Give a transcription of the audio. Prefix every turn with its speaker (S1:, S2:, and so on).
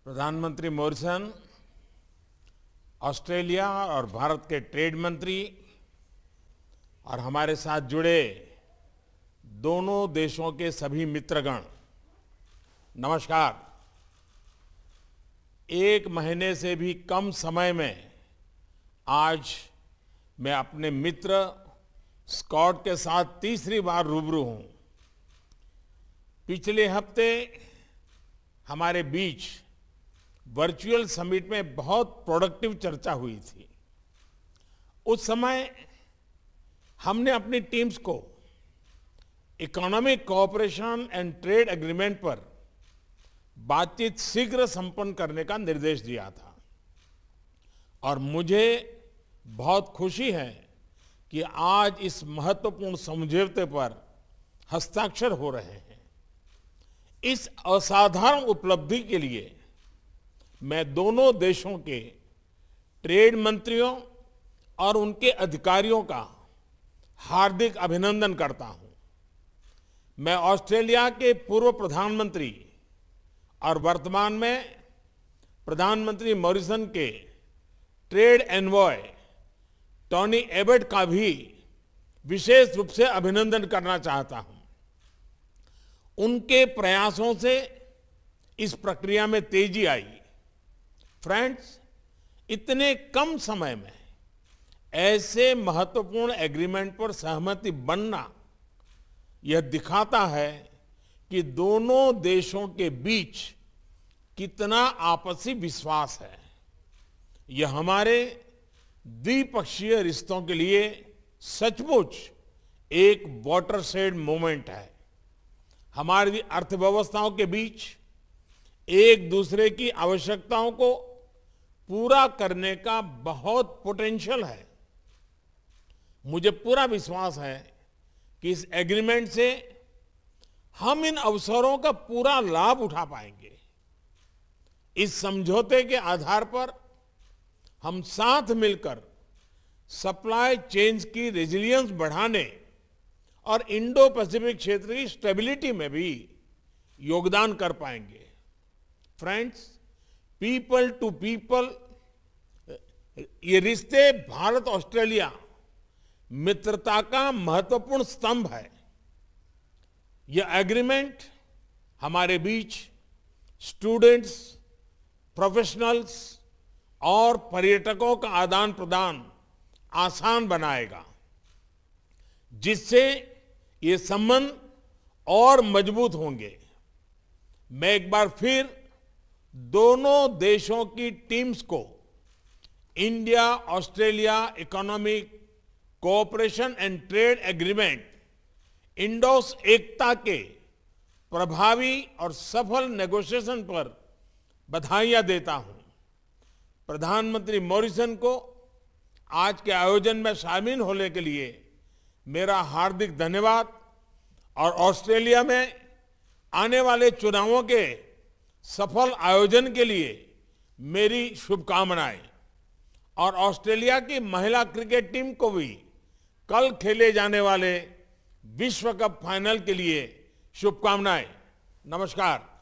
S1: प्रधानमंत्री Morrison, Australia और भारत के ट्रेड मंत्री और हमारे साथ जुड़े दोनों देशों के सभी मित्रगण, नमस्कार। एक महीने से भी कम समय में आज मैं अपने मित्र स्कॉट के साथ तीसरी बार रूबरू हूं। पिछले हफ्ते हमारे बीच वर्चुअल समिट में बहुत प्रोडक्टिव चर्चा हुई थी। उस समय हमने अपनी टीम्स को economic cooperation and trade agreement पर बातचीत शीघ्र संपन्न करने का निर्देश दिया था और मुझे बहुत खुशी है कि आज इस महत्वपूर्ण समझौते पर हस्ताक्षर हो रहे हैं। इस असाधारण उपलब्धि के लिए मैं दोनों देशों के ट्रेड मंत्रियों और उनके अधिकारियों का हार्दिक अभिनंदन करता हूं। मैं ऑस्ट्रेलिया के पूर्व प्रधानमंत्री और वर्तमान में प्रधानमंत्री मॉरिसन के ट्रेड एनवॉय टोनी एबट का भी विशेष रूप से अभिनंदन करना चाहता हूं। उनके प्रयासों से इस प्रक्रिया में तेजी आई। फ्रेंड्स, इतने कम समय में ऐसे महत्वपूर्ण एग्रीमेंट पर सहमति बनना यह दिखाता है कि दोनों देशों के बीच कितना आपसी विश्वास है। यह हमारे द्विपक्षीय रिश्तों के लिए सचमुच एक वाटरशेड मोमेंट है। हमारी अर्थव्यवस्थाओं के बीच एक दूसरे की आवश्यकताओं को पूरा करने का बहुत पोटेंशियल है। मुझे पूरा विश्वास है कि इस एग्रीमेंट से हम इन अवसरों का पूरा लाभ उठा पाएंगे। इस समझौते के आधार पर हम साथ मिलकर सप्लाई चेन्स की रेजिलियंस बढ़ाने और इंडो पैसिफिक क्षेत्र की स्टेबिलिटी में भी योगदान कर पाएंगे। फ्रेंड्स, पीपल टू पीपल ये रिश्ते भारत ऑस्ट्रेलिया मित्रता का महत्वपूर्ण स्तंभ है। यह एग्रीमेंट हमारे बीच स्टूडेंट्स, प्रोफेशनल्स और पर्यटकों का आदान प्रदान आसान बनाएगा, जिससे ये संबंध और मजबूत होंगे। मैं एक बार फिर दोनों देशों की टीम्स को India Australia economic cooperation and trade agreement IndAus ECTA के प्रभावी और सफल नेगोशिएशन पर बधाइयां देता हूं। प्रधानमंत्री मॉरिसन को आज के आयोजन में शामिल होने के लिए मेरा हार्दिक धन्यवाद और ऑस्ट्रेलिया में आने वाले चुनावों के सफल आयोजन के लिए मेरी शुभकामनाएं। और ऑस्ट्रेलिया की महिला क्रिकेट टीम को भी कल खेले जाने वाले विश्व कप फाइनल के लिए शुभकामनाएं। नमस्कार।